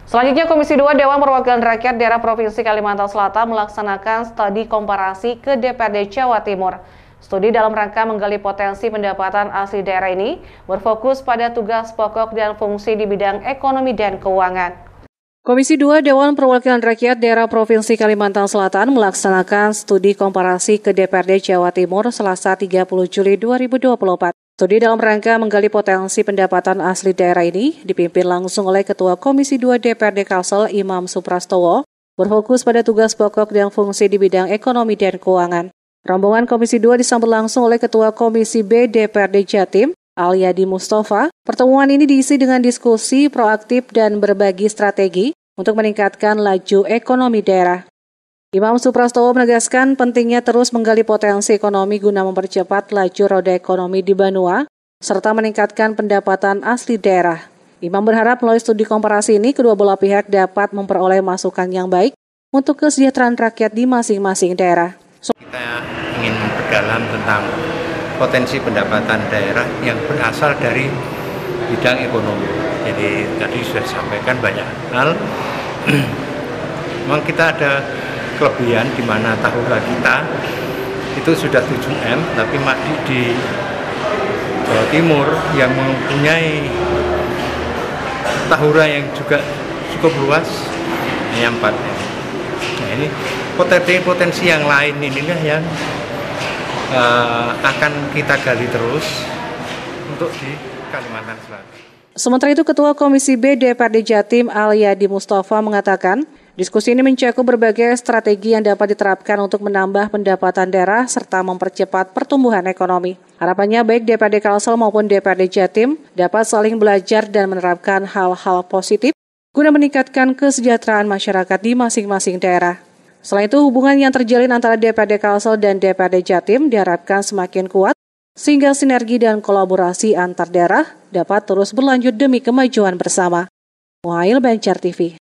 Selanjutnya, Komisi 2 Dewan Perwakilan Rakyat Daerah Provinsi Kalimantan Selatan melaksanakan studi komparasi ke DPRD Jawa Timur. Studi dalam rangka menggali potensi pendapatan asli daerah ini berfokus pada tugas pokok dan fungsi di bidang ekonomi dan keuangan. Komisi 2 Dewan Perwakilan Rakyat Daerah Provinsi Kalimantan Selatan melaksanakan studi komparasi ke DPRD Jawa Timur Selasa 30 Juli 2024. Studi dalam rangka menggali potensi pendapatan asli daerah ini dipimpin langsung oleh Ketua Komisi 2 DPRD Kalsel Imam Suprastowo, berfokus pada tugas pokok dan fungsi di bidang ekonomi dan keuangan. Rombongan Komisi 2 disambut langsung oleh Ketua Komisi B DPRD Jatim, Alyadi Mustafa. Pertemuan ini diisi dengan diskusi proaktif dan berbagi strategi untuk meningkatkan laju ekonomi daerah. Imam Suprastowo menegaskan pentingnya terus menggali potensi ekonomi guna mempercepat laju roda ekonomi di Banua, serta meningkatkan pendapatan asli daerah. Imam berharap melalui studi komparasi ini, kedua belah pihak dapat memperoleh masukan yang baik untuk kesejahteraan rakyat di masing-masing daerah. Kita ingin memperdalam tentang potensi pendapatan daerah yang berasal dari bidang ekonomi. Jadi tadi sudah disampaikan banyak hal. Memang kita ada kelebihan di mana tahura kita itu sudah 7M, tapi masih di Jawa Timur yang mempunyai tahura yang juga cukup luas hanya 4M. Nah, ini potensi yang lain inilah yang akan kita gali terus untuk di Kalimantan Selatan. Sementara itu, Ketua Komisi B DPRD Jatim Alyadi Mustafa mengatakan, diskusi ini mencakup berbagai strategi yang dapat diterapkan untuk menambah pendapatan daerah serta mempercepat pertumbuhan ekonomi. Harapannya baik DPRD Kalsel maupun DPRD Jatim dapat saling belajar dan menerapkan hal-hal positif guna meningkatkan kesejahteraan masyarakat di masing-masing daerah. Selain itu, hubungan yang terjalin antara DPRD Kalsel dan DPRD Jatim diharapkan semakin kuat sehingga sinergi dan kolaborasi antar daerah dapat terus berlanjut demi kemajuan bersama. Muhail Banjar TV.